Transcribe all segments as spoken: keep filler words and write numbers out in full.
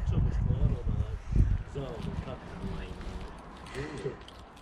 pričamo stvarno na zavodu kakva ima.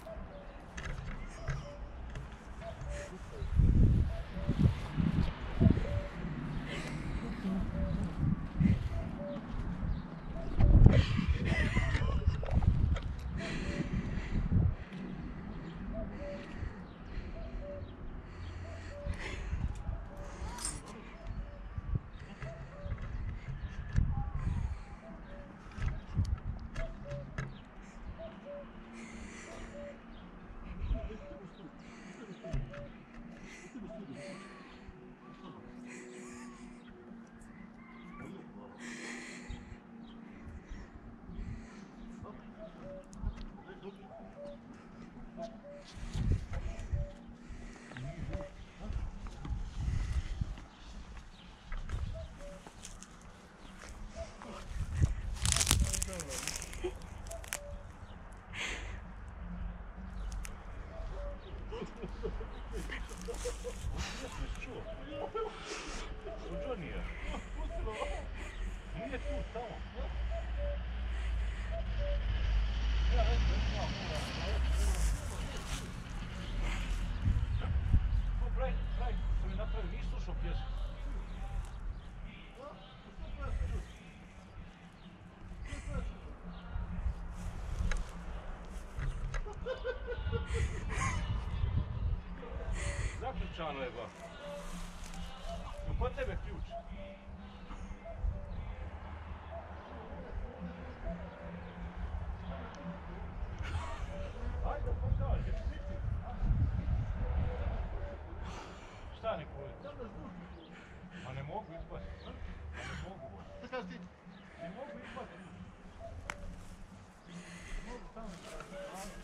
Zaključano je ba. Kod tebe ključ? Ajde, pokaži. Šta neko je? Ma ne mogu izbaciti. Ne mogu. Šta kažeš ti? Ne mogu izbaciti. Ne mogu tamo izbaciti.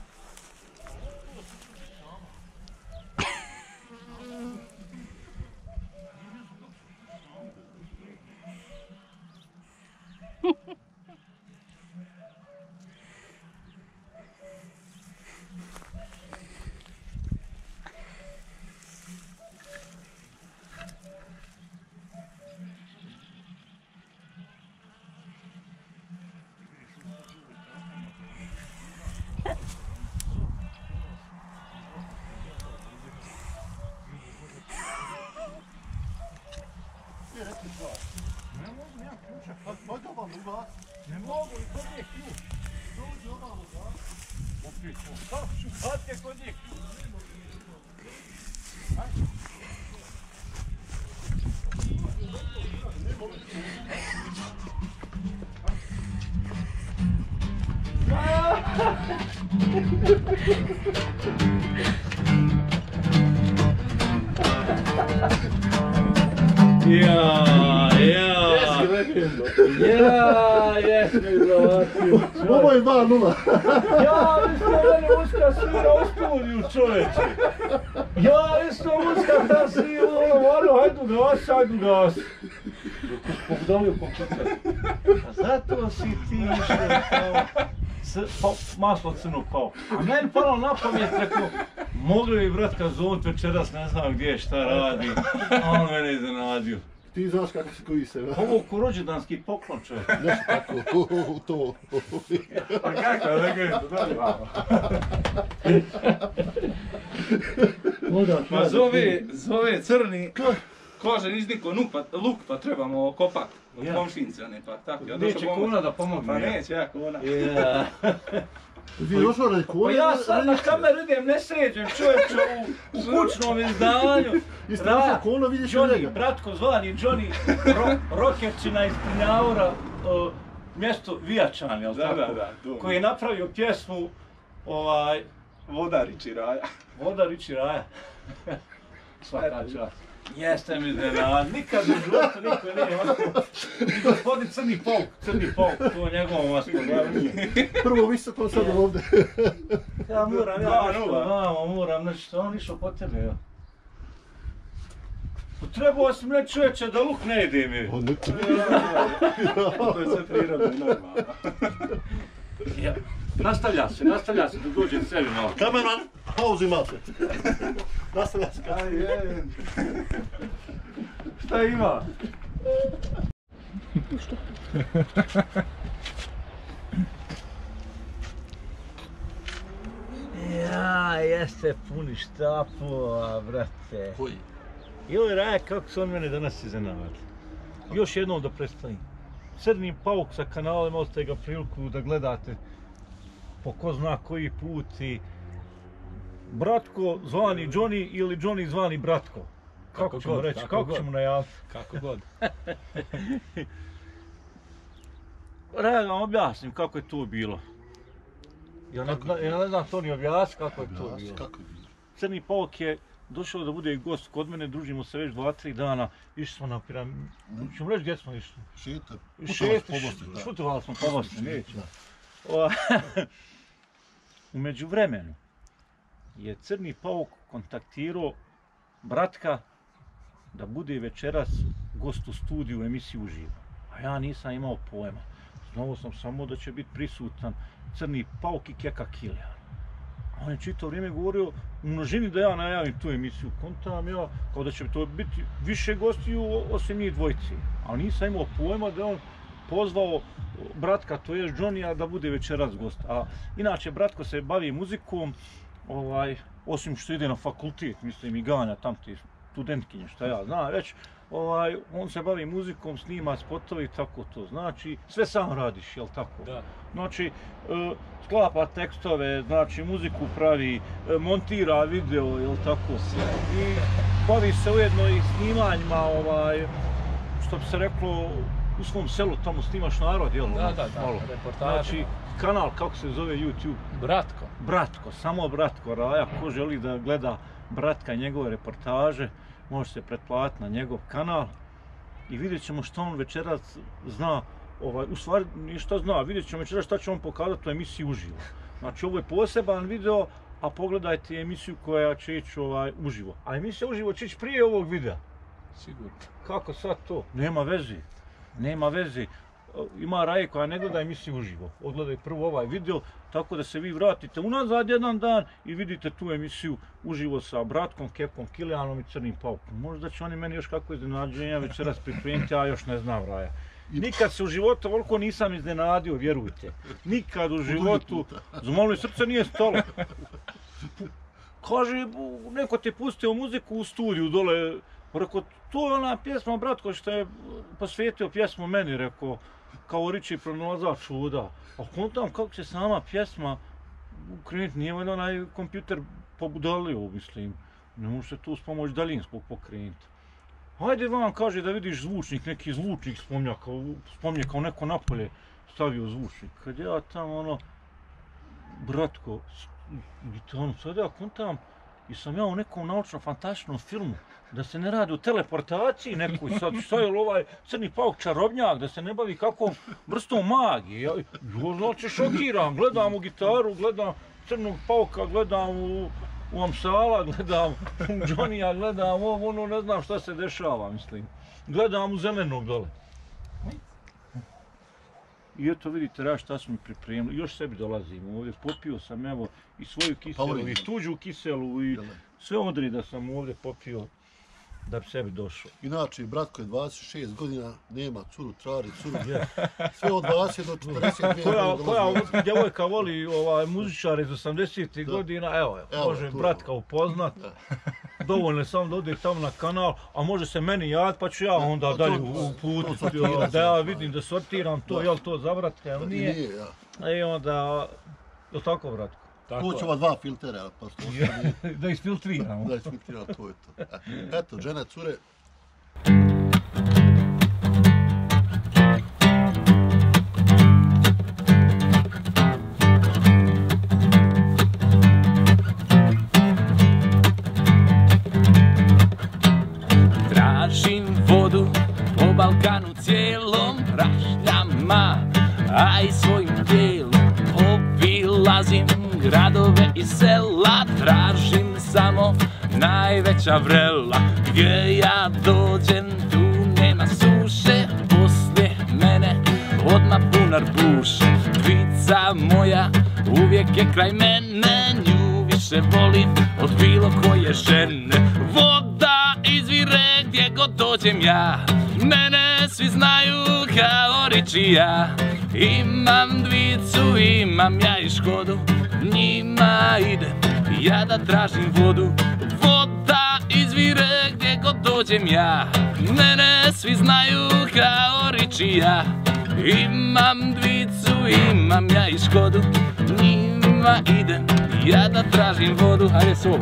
Ne mogu, nemam ključa. Možda vam ubac? Ne mogu, i kod je ključ. Dođi ovamo, da? Opet, kako ću hvatke kod je ključ? Ja, ja. Ja, jesam izlavatio. Ovo je dva nula. Ja, isto meni Uska svira u studiju, čoveče. Ja, isto Uska da si, ono, ono, hajdu gas, hajdu gas. Pogledali u kompjuter. A zato si ti išao kao... Pa, maslo crno pao. A meni palo na pamet, rekao, mogli bi bratka zovut večeras, ne znam gdje, šta radi. A on mene iznenadio. Ti znaš kako se koji se... Ovo ko rođendanski poklon, čovjek. Nešto tako, to. Pa kako je legenda, da li vama? Ma zove, zove crni, kože iznikao luk, pa trebamo kopat. Od komšince, ne pa tako. Neće kuna da pomogne. Pa neće ja kuna. Ti došao radi kuna? Pa ja sad na kameru idem, ne sređem čovječe u kućnom izdanju. Jeste došao kuna, vidiš u njega? Johnny, bratko zvani Johnny, rokerčina iz Prnjaura, mjesto Vijačan, jel tako? Da, da, da. Koji je napravio pjesmu, ovaj... Vodarić i Raja. Vodarić i Raja. Svaka čast. Jeste mi iznenad, nikad u životu niko nije ovako. I gospodin Crni Pauk, Crni Pauk, to je njegovo masko. Prvo visoko, sad ovdje. Ja moram, ja nešto vamo, moram nešto, on išao po tebe, ja. Trebao sam reći čovječe da luk ne jede mi. To je sve prirodno i normalno. Nastavlja se, nastavlja se, da dođe sebi malo. Kameran, pauzu imate. Nastavlja se. Šta ima? Ja, jeste puni štapova, brate. Koji? Joj, Raja, kako se on mene danas iznenadi. Još jednom da predstavim. Crni pauk sa kanalom, ostaje ga priliku da gledate po ko zna koji put i Bratko zvani Johnny ili Johnny zvani Bratko. Kako, kako ćemo god, reći, kako, kako ćemo najaviti? Kako god. Raja, da vam objasnim kako je to bilo. Ja ne, zna, ja ne znam to ni objasniti kako je to bilo. Kako je bilo? Crni pauk je došao da bude gost kod mene, družimo se već dva, tri dana, išli smo na piramidu. Ćemo reći gdje smo išli? Šeta, Šeta, šutovali smo po Bosni, nećemo. U međuvremenu je Crni pauk kontaktirao Bratka da bude večeras gost u studiju u emisiji Uživo. A ja nisam imao pojma. Znao sam samo da će biti prisutan Crni pauk i Keka Kilijan. On je čitao vrijeme govorio u množini da ja najavim tu emisiju. Kontam ja kao da će to biti više gostiju osim njih dvojci. Ali nisam imao pojma da on pozvao Bratka, to je Johnny-a, da bude večeras gost. A inače, Bratko se bavi muzikom, ovaj, osim što ide na fakultet, mislim i ganja tam ti studentkinje, šta ja znam već, ovaj, on se bavi muzikom, snima spotove i tako to. Znači, sve sam radiš, jel tako? Da. Znači, sklapa tekstove, znači muziku pravi, montira video, jel tako? I bavi se ujedno i snimanjima, ovaj, što bi se reklo, u svom selu tamo snimaš narod, jel? Da, da, da, malo. Reportaže. Znači, kanal, kako se zove YouTube? Bratko. Bratko, samo Bratko Raja. Ko želi da gleda Bratka i njegove reportaže, može se pretplatiti na njegov kanal i vidjet ćemo što on večeras zna, ovaj, u stvari ništa zna, vidjet ćemo večeras šta će on pokazati u emisiji Uživo. Znači, ovo je poseban video, a pogledajte emisiju koja će ići ovaj, uživo. A emisija Uživo će ići prije ovog videa. Sigurno. Kako sad to? Nema veze. Nema veze. Ima Raje koja ne gleda emisiju Uživo. Odgledaj prvo ovaj video, tako da se vi vratite unazad jedan dan i vidite tu emisiju Uživo sa Bratkom, Kekom Kilijanom i Crnim paukom. Možda će oni meni još kako iznenađenja večeras pripremiti, ja još ne znam, Raja. Nikad se u životu ovoliko nisam iznenadio, vjerujte. Nikad u životu, za malo mi srce nije stalo. Kaže, neko te pustio muziku u studiju dole. Rekao, to je ona pjesma, Bratko, što je posvetio pjesmu meni, rekao, kao Riči pronalazač čuda. A kontam kako će sama pjesma ukrenuti, nije valjda onaj kompjuter pobudalio, mislim. Ne može se tu s pomoć daljinskog pokrenuti. Hajde vam, kaže, da vidiš zvučnik, neki zvučnik spomnja, kao, spomnje kao neko napolje stavio zvučnik. Kad ja tamo, ono, Bratko, gitanu, sad ja kontam, i sam ja u nekom naučno-fantastičnom filmu, da se ne radi o teleportaciji nekoj, sad šta je ovaj Crni pauk čarobnjak, da se ne bavi kakvom vrstom magije. Ja, jo, znači šokiram, gledam u gitaru, gledam Crnog pauka, gledam u, u Amsala, gledam u Johnny-a, gledam ovo, ono, ne znam šta se dešava, mislim. Gledam u Zelenog dole. I eto vidite, Raja, šta smo mi pripremili, još sebi dolazimo ovdje, popio sam evo i svoju kiselu i tuđu kiselu i sve odri da sam ovdje popio da bi sebi došao. Inače, Bratko je dvadeset šest godina, nema curu, trari, curu, sve od dvadeset do četrdeset dvije koja, koja djevojka voli ovaj, muzičare iz osamdesetih godina, evo, evo može tu, Bratka upoznat. Dovoljno je samo da ode tamo na kanal, a može se meni javiti pa ću ja onda a dalje uputiti, da ja vidim da sortiram to, jel to za Bratka, jel nije? Nije, ja. I onda, je tako, Bratko? Tu će ova dva filtera, pa što nije... Da isfiltriramo. Da isfiltriramo, to je to. Eto, žene, cure. Tražim vodu po Balkanu cijelom, rašljama, a i svojim tijelom obilazim gradove i sela, tražim samo najveća vrela. Gdje ja dođem, tu nema suše, poslije mene odmah bunar buše. Dvica moja uvijek je kraj mene, nju više volim od bilo koje žene. Voda izvire gdje god dođem ja, mene svi znaju kao Ričija. Imam dvicu, imam ja i Škodu, njima idem ja da tražim vodu. Voda izvire gdje god dođem ja, mene svi znaju kao Ričija. Imam dvicu, imam ja i Škodu, njima idem ja da tražim vodu. Ajde solo.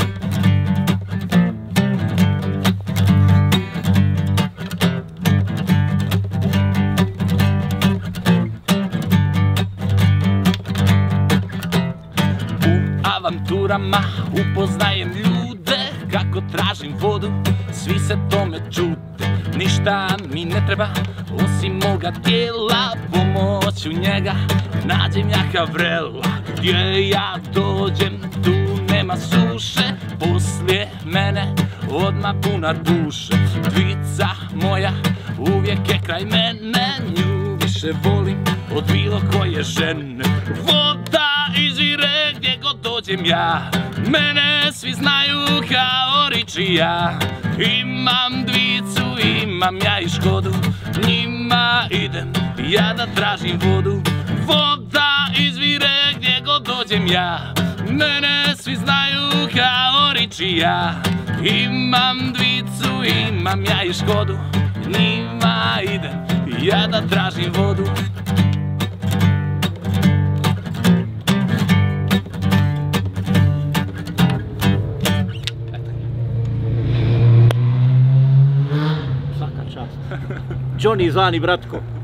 Avanturama upoznajem ljude, kako tražim vodu, svi se tome čute. Ništa mi ne treba, osim moga tijela, pomoću njega nađem jaka vrela. Gdje ja dođem, tu nema suše, poslije mene odmah bunar buše. Dvica moja uvijek je kraj mene, nju više volim od bilo koje žene. Voda izvire gdje god dođem ja, mene svi znaju kao Ričija. Imam dvicu, imam ja i Škodu, njima idem ja da tražim vodu. Voda izvire gdje god dođem ja, mene svi znaju kao Ričija. Imam dvicu, imam ja i Škodu, njima idem ja da tražim vodu. Johnny zvani Bratko.